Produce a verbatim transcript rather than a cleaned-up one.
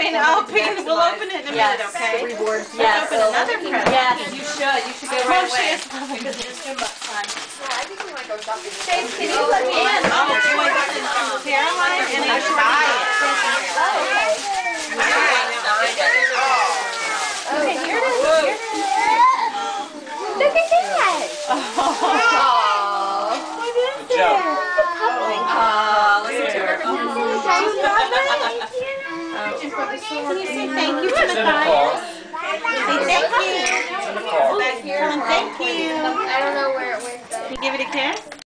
Open, open. We'll open it in a minute, okay? Rewards. Let's open another present. Yes, you should. You should go Oh, right she away. is loving Because it. it's too much fun. Well, I think we might go shopping. Chase, can you let me in? Oh, boy, this is um, Caroline, and I should buy it. Oh, okay. Okay, here it is. Here it is. Look at that. Aww. Good job. Oh, listen to her. Can you say thank you to It's in the Matthias? car. Say thank you. It's in the car. Tell him thank you. I don't know where it went though. Can you give it a kiss?